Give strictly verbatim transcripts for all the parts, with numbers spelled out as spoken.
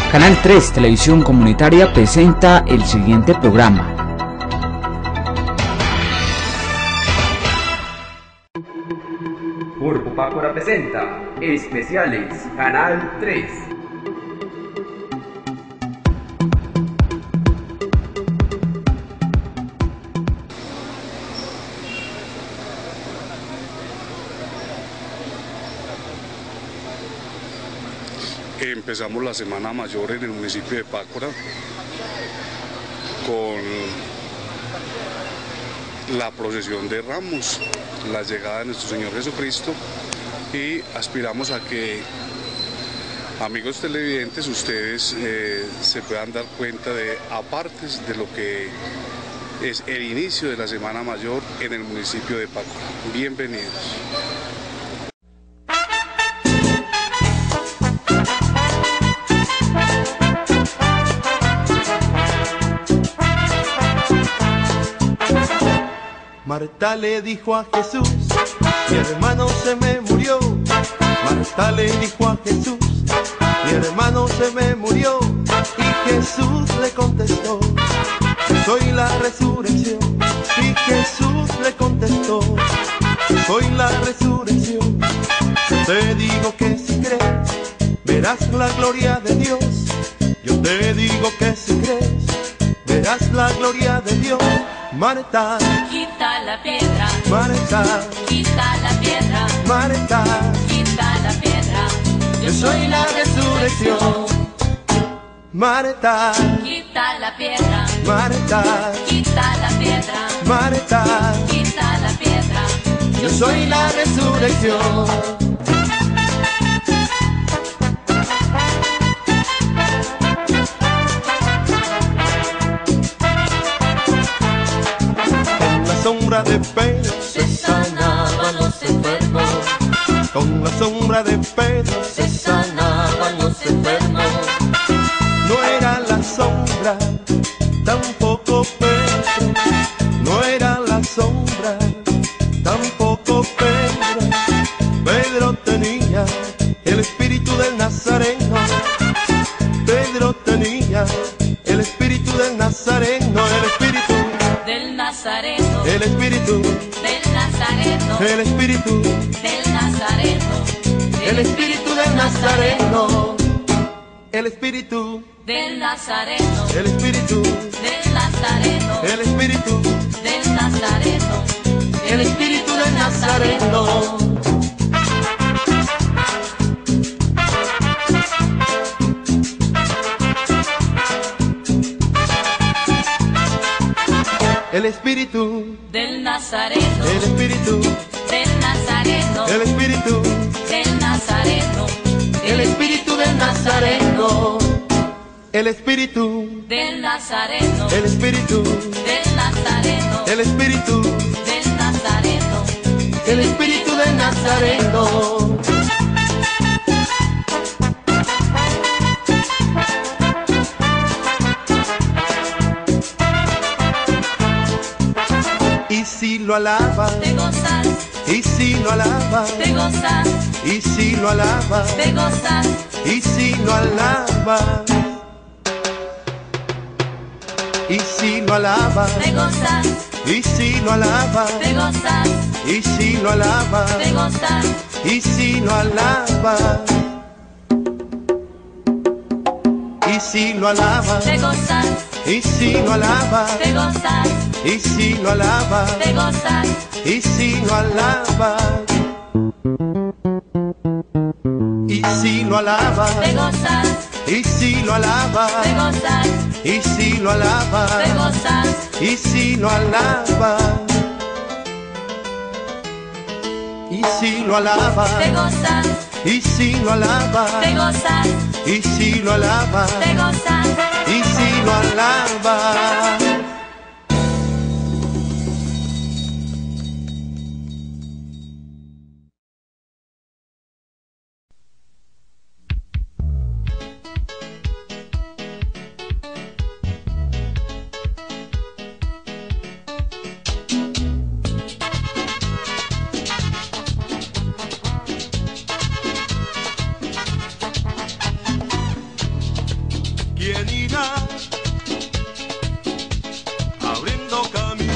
Canal tres Televisión Comunitaria presenta el siguiente programa. Grupo Pácora presenta Especiales Canal tres. Empezamos la Semana Mayor en el municipio de Pácora con la procesión de Ramos, la llegada de nuestro Señor Jesucristo, y aspiramos a que, amigos televidentes, ustedes eh, se puedan dar cuenta de apartes de lo que es el inicio de la Semana Mayor en el municipio de Pácora. Bienvenidos. Marta le dijo a Jesús, mi hermano se me murió. Marta le dijo a Jesús, mi hermano se me murió. Y Jesús le contestó, soy la resurrección. Y Jesús le contestó, soy la resurrección. Yo te digo que si crees, verás la gloria de Dios. Yo te digo que si crees, verás la gloria de Dios. Marta, quita la piedra. Marta, quita la piedra. Marta, quita la piedra. yo soy la resurrección. Marta, quita la piedra. Marta, quita la piedra. Marta, quita la piedra. yo soy la resurrección. Sombra de Pedro se sanaban los enfermos. Con la sombra de Pedro se sanaban los enfermos. No era la sombra, tampoco Pedro. No era la sombra, tampoco Pedro. Pedro tenía el espíritu del Nazareno. Pedro tenía el espíritu del Nazareno, el espíritu del Nazareno, el espíritu del Nazareno, el espíritu del Nazareno, el espíritu del Nazareno, el espíritu del Nazareno, el espíritu del Nazareno, el espíritu del Nazareno, el espíritu del Nazareno. El espíritu del Nazareno, el espíritu del Nazareno, el espíritu del Nazareno, el espíritu del Nazareno, el espíritu del Nazareno, el espíritu del Nazareno, el espíritu del Nazareno, el espíritu del Nazareno. Y si lo alabas, te gozas, y si lo alabas, te gozas, y si lo alabas, te gozas, y si lo alabas, y si lo alabas, te gozas, y si lo alabas, te gozas, y si lo alabas, te gozas, y si lo alabas, y si lo alabas, te gozas, y si lo alabas, te gozas, y si lo alabas, te gozas, y si lo alabas, y si lo alabas, te gozas, y si lo alabas, te gozas, y si lo alabas, te gozas, y si lo alabas, y si lo alabas, te gozas, y si lo alabas, te gozas, y si lo alabas, te gozas, y si lo alabas. ¿quién irá abriendo camino?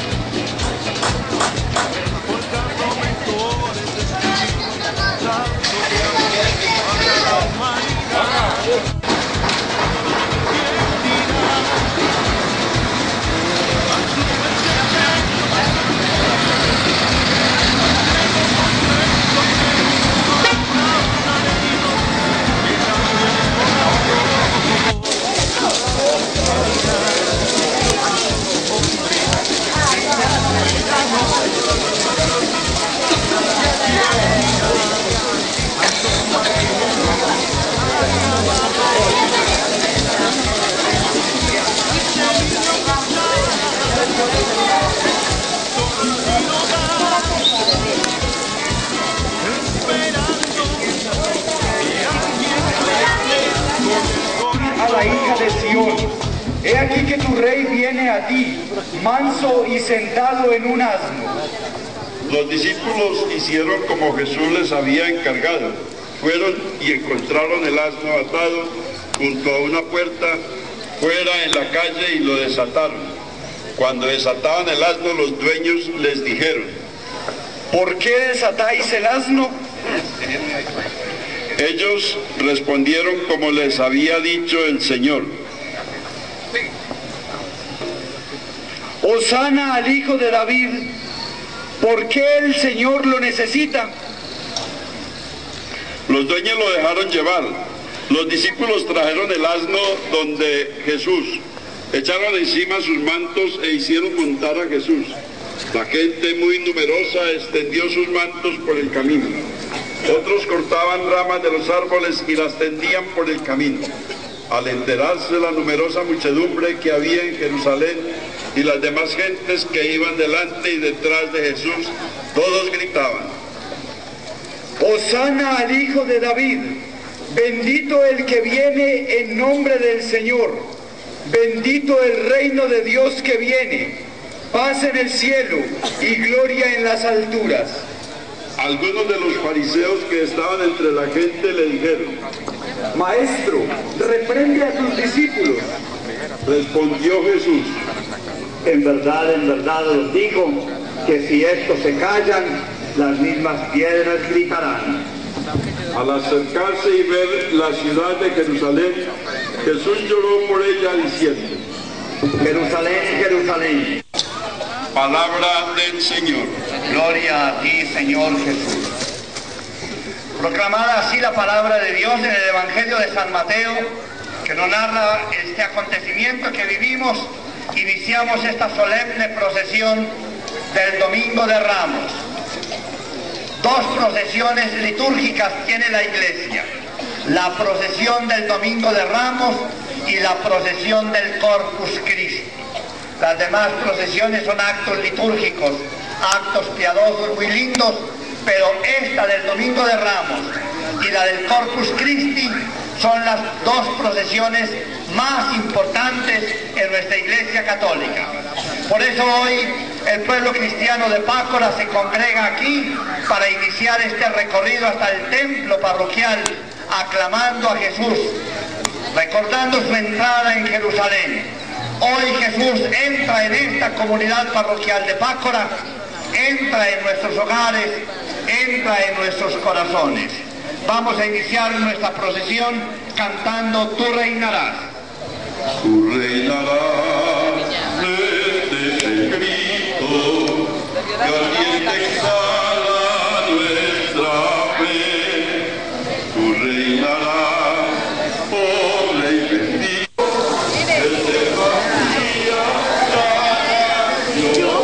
Por cada momento necesito tanto de amor para la humanidad. A la hija de Sión, he aquí que tu rey viene a ti, manso y sentado en un asno. Los discípulos hicieron como Jesús les había encargado. Fueron y encontraron el asno atado junto a una puerta fuera en la calle y lo desataron. Cuando desataban el asno, los dueños les dijeron: ¿por qué desatáis el asno? Ellos respondieron como les había dicho el Señor: Hosana al hijo de David, ¿por qué el Señor lo necesita? Los dueños lo dejaron llevar. Los discípulos trajeron el asno donde Jesús, echaron encima sus mantos e hicieron montar a Jesús. La gente muy numerosa extendió sus mantos por el camino. Otros cortaban ramas de los árboles y las tendían por el camino. Al enterarse la numerosa muchedumbre que había en Jerusalén y las demás gentes que iban delante y detrás de Jesús, todos gritaban: Hosana al hijo de David, bendito el que viene en nombre del Señor, bendito el reino de Dios que viene, paz en el cielo y gloria en las alturas. Algunos de los fariseos que estaban entre la gente le dijeron: Maestro, reprende a tus discípulos. Respondió Jesús: en verdad, en verdad os digo que si estos se callan, las mismas piedras gritarán. Al acercarse y ver la ciudad de Jerusalén, Jesús lloró por ella diciendo: Jerusalén, Jerusalén. Palabra del Señor. Gloria a ti, Señor Jesús. Proclamada así la palabra de Dios en el Evangelio de San Mateo, que nos narra este acontecimiento que vivimos, iniciamos esta solemne procesión del Domingo de Ramos. Dos procesiones litúrgicas tiene la Iglesia: la procesión del Domingo de Ramos y la procesión del Corpus Christi. Las demás procesiones son actos litúrgicos, actos piadosos muy lindos, pero esta del Domingo de Ramos y la del Corpus Christi son las dos procesiones más importantes en nuestra Iglesia Católica. Por eso hoy el pueblo cristiano de Pácora se congrega aquí para iniciar este recorrido hasta el templo parroquial, aclamando a Jesús, recordando su entrada en Jerusalén. Hoy Jesús entra en esta comunidad parroquial de Pácora, entra en nuestros hogares, entra en nuestros corazones. Vamos a iniciar nuestra procesión cantando Tú reinarás. Tú reinarás desde ese grito que ardiente exhala nuestra fe. Tú reinarás, oh Rey bendito, desde vacía nación.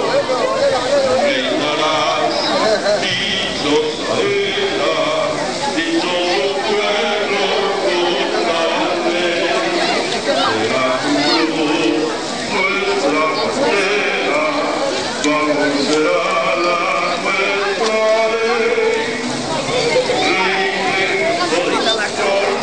Reinarás, dichosa era, dichoso pueblo con la fe. Será tu nuestra bandera, tu amor será la nuestra ley. Rey, rey,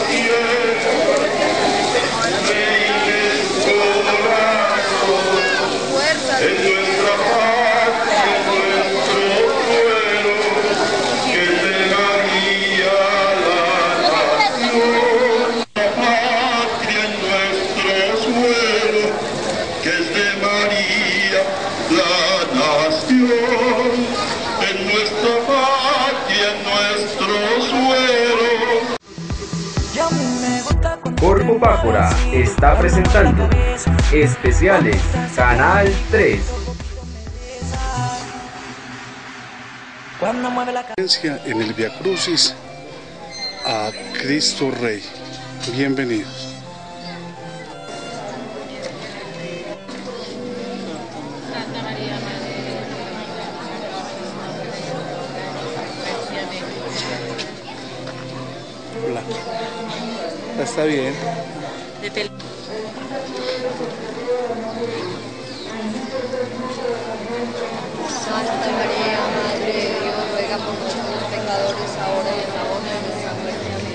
Pácora está presentando Especiales Canal tres. En el Via Crucis a Cristo Rey. Bienvenidos. Hola. Está bien. Santa María, Madre de Dios, ruega por nosotros pecadores, ahora y en la hora de nuestra muerte. Amén.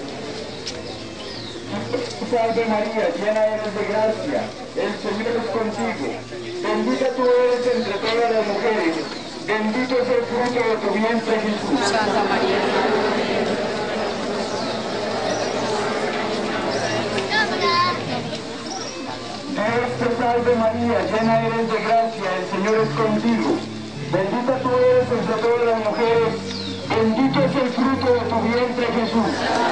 Salve María, llena eres de gracia, el Señor es contigo. Bendita tú eres entre todas las mujeres, bendito es el fruto de tu vientre Jesús. Santa María, Dios te salve María, llena eres de gracia, el Señor es contigo. Bendita tú eres entre todas las mujeres, bendito es el fruto de tu vientre Jesús.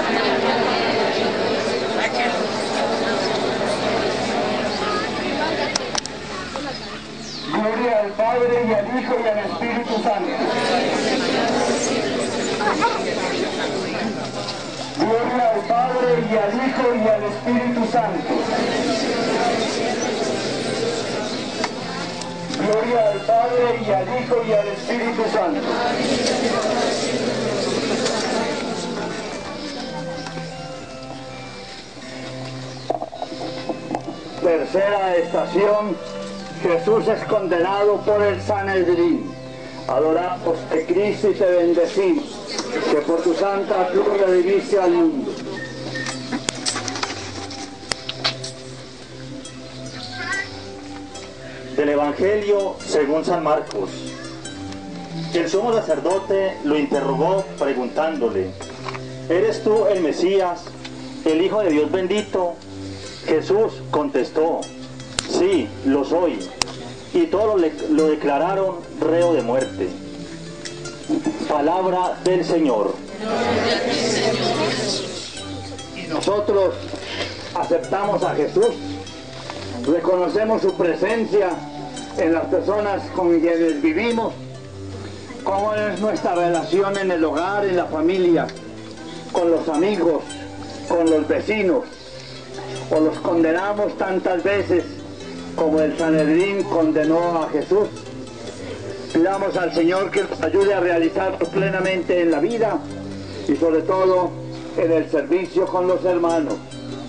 Gloria al Padre y al Hijo y al Espíritu Santo. Gloria al Padre y al Hijo y al Espíritu Santo. Gloria al Padre y al Hijo y al Espíritu Santo. Tercera estación. Jesús es condenado por el Sanedrín. Adoramos a Cristo y te bendecimos, que por tu santa cruz redimiste al mundo. Del Evangelio según San Marcos. El sumo sacerdote lo interrogó preguntándole: ¿eres tú el Mesías, el Hijo de Dios bendito? Jesús contestó: sí, lo soy. Y todos lo, lo declararon reo de muerte. Palabra del Señor. Y nosotros aceptamos a Jesús, reconocemos su presencia en las personas con quienes vivimos, cómo es nuestra relación en el hogar, en la familia, con los amigos, con los vecinos, o los condenamos tantas veces como el Sanedrín condenó a Jesús. Pidamos al Señor que nos ayude a realizarlo plenamente en la vida y sobre todo en el servicio con los hermanos.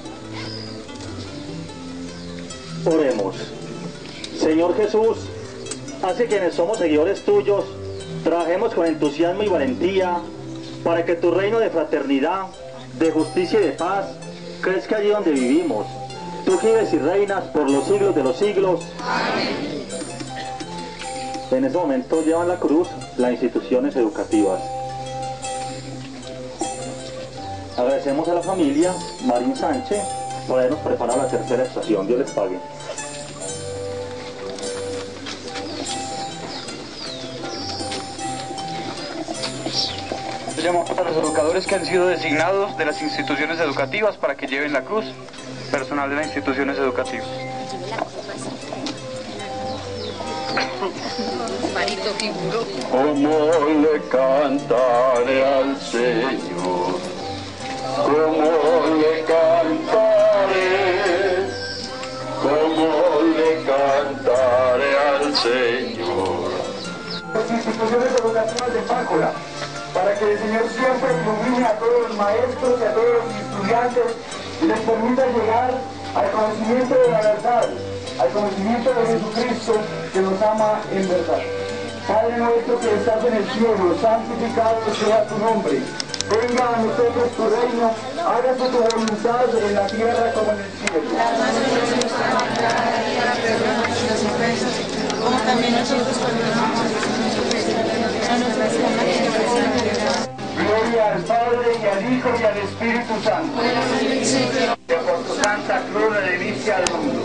Oremos. Señor Jesús, hace quienes somos seguidores tuyos, trabajemos con entusiasmo y valentía para que tu reino de fraternidad, de justicia y de paz crezca allí donde vivimos. Tú vives y reinas por los siglos de los siglos. Amén. En ese momento llevan la cruz las instituciones educativas. Agradecemos a la familia Marín Sánchez por habernos preparado la tercera estación. Dios les pague. Llamamos a los educadores que han sido designados de las instituciones educativas para que lleven la cruz, personal de las instituciones educativas. ¿Cómo le cantaré al Señor? ¿Cómo le cantaré? ¿Cómo le cantaré al Señor? Las instituciones educativas de Pácora, para que el Señor siempre ilumine a todos los maestros y a todos los estudiantes y les permita llegar al conocimiento de la verdad, al conocimiento de Jesucristo que nos ama en verdad. Padre nuestro que estás en el cielo, santificado sea tu nombre. Venga a nosotros tu reino, hágase tu voluntad en la tierra como en el cielo. como también nosotros perdonamos a nuestras ofensas. Gloria al Padre y al Hijo y al Espíritu Santo. Que por tu santa cruz redimiste al mundo.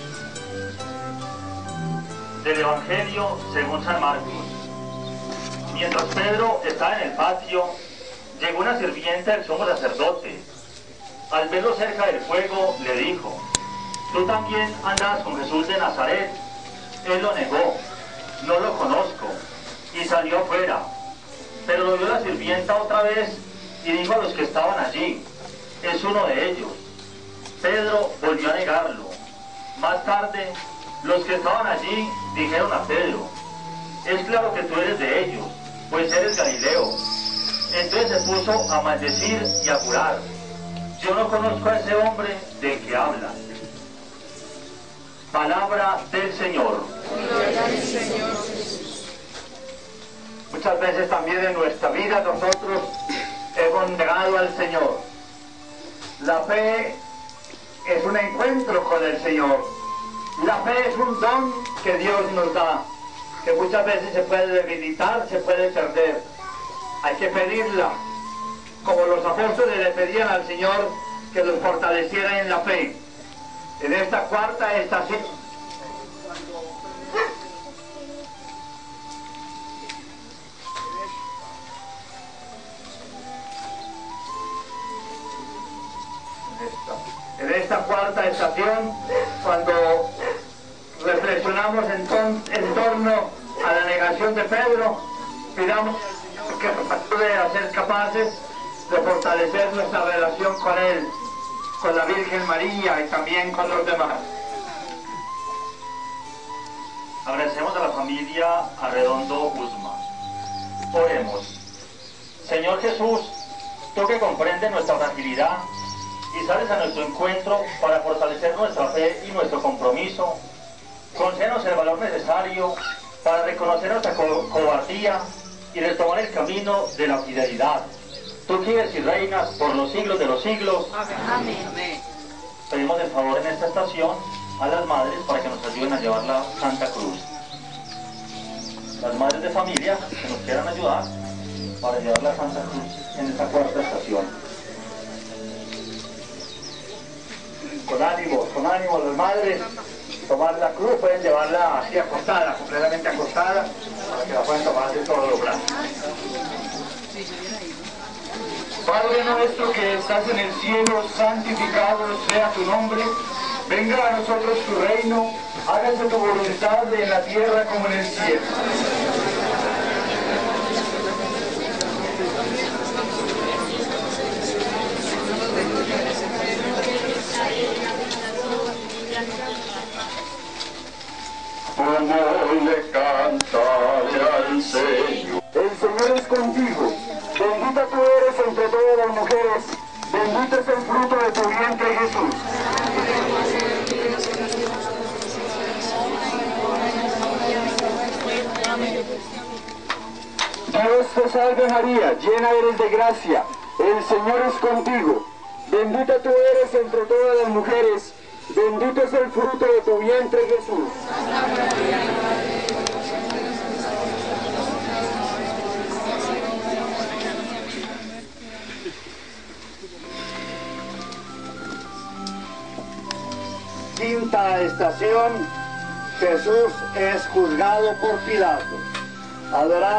Del Evangelio según San Marcos. Mientras Pedro estaba en el patio, llegó una sirvienta del sumo sacerdote. Al verlo cerca del fuego, le dijo: «¿Tú también andabas con Jesús de Nazaret?» Él lo negó: «No lo conozco», y salió afuera. Pero lo vio la sirvienta otra vez y dijo a los que estaban allí: «Es uno de ellos». Pedro volvió a negarlo. Más tarde, los que estaban allí dijeron a Pedro: «Es claro que tú eres de ellos, pues eres Galileo». Entonces se puso a maldecir y a jurar: «Yo no conozco a ese hombre del que habla». Palabra del Señor. Muchas veces también en nuestra vida nosotros hemos negado al Señor. La fe es un encuentro con el Señor. La fe es un don que Dios nos da, que muchas veces se puede debilitar, se puede perder. Hay que pedirla, como los apóstoles le pedían al Señor que los fortaleciera en la fe. En esta cuarta estación, en esta cuarta estación, cuando reflexionamos en, ton, en torno a la negación de Pedro, pidamos que nos ayude a ser capaces de fortalecer nuestra relación con Él, con la Virgen María y también con los demás. Agradecemos a la familia Arredondo Guzmán. Oremos. Señor Jesús, tú que comprendes nuestra fragilidad y sales a nuestro encuentro para fortalecer nuestra fe y nuestro compromiso, concédenos el valor necesario para reconocer nuestra co cobardía y retomar el camino de la fidelidad. Tú que vives y reinas por los siglos de los siglos. Amén. Pedimos el favor en esta estación a las madres para que nos ayuden a llevar la Santa Cruz. Las madres de familia que nos quieran ayudar para llevar la Santa Cruz en esta cuarta estación. Con ánimo, con ánimo las madres, tomar la cruz, pueden llevarla así acostada, completamente acostada, para que la puedan tomar de todos los brazos. Padre nuestro que estás en el cielo, santificado sea tu nombre. Venga a nosotros tu reino, hágase tu voluntad en la tierra como en el cielo. Como le cantaré al Señor. El Señor es contigo. Bendita tú eres entre todas las mujeres. Bendito es el fruto de tu vientre, Jesús. Dios te salve María, llena eres de gracia. El Señor es contigo. Bendita tú eres entre todas las mujeres. Bendito es el fruto de tu vientre, Jesús. Quinta estación, Jesús es juzgado por Pilato. Adorar